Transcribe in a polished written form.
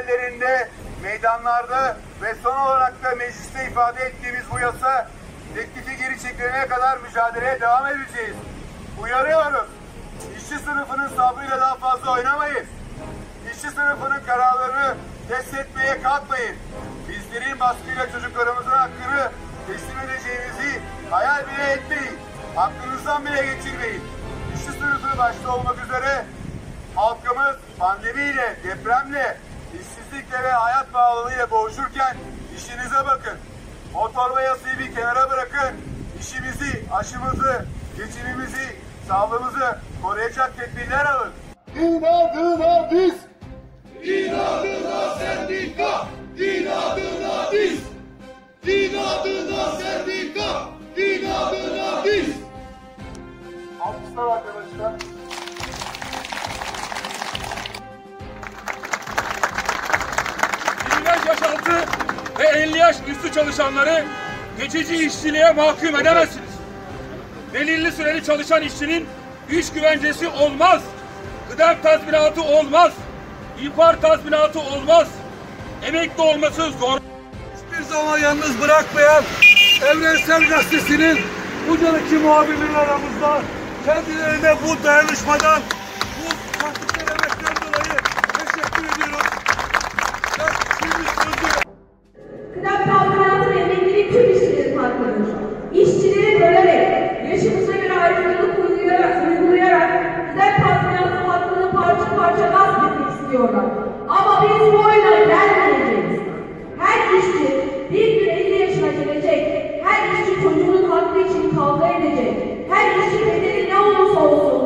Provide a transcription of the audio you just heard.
yerlerinde, meydanlarda ve son olarak da mecliste ifade ettiğimiz bu yasa teklifi geri çekilene kadar mücadeleye devam edeceğiz. Uyarıyoruz. İşçi sınıfının sabrıyla daha fazla oynamayın. İşçi sınıfının kararlarını test etmeye kalkmayın. Bizlerin baskıyla çocuklarımızın hakkını teslim edeceğimizi hayal bile etmeyin. Aklınızdan bile geçirmeyin. İşçi sınıfı başta olmak üzere halkımız pandemiyle, depremle, işsizlikle ve hayat pahalılığıyla boğuşurken işinize bakın. O torba yasayı bir kenara bırakın. İşimizi, aşımızı, geçimimizi, sağlığımızı koruyacak tedbirler alın. İnadına biz! İnadına sendika! İnadına biz! İnadına sendika! İnadına biz! Alkışlar arkadaşlar. Yaş altı ve 50 yaş üstü çalışanları geçici işçiliğe mahkum edemezsiniz. Belirli süreli çalışan işçinin iş güvencesi olmaz. Kıdem tazminatı olmaz. İhbar tazminatı olmaz. Emekli olması zor. Hiçbir zaman yalnız bırakmayan Evrensel Gazetesi'nin bucadaki muhabirleri aramızda kendilerine bu dayanışmadan, bu kattıkları emekten dolayı teşekkür ediyoruz. Kıdem tazminatı ve emeklilik tüm işçilerin hakkıdır. İşçileri bölerek, yaşımıza göre ayrımcılık uygulayarak kıdem tazminatı hakkını parça parça gasp etmek istiyorlar. Ama biz bu oyuna gelmeyeceğiz. Her işçi bir gün 50 yaşına gelecek. Her işçi çocuğunun hakkı için kavga edecek. Her işçi bedeli ne olursa olsun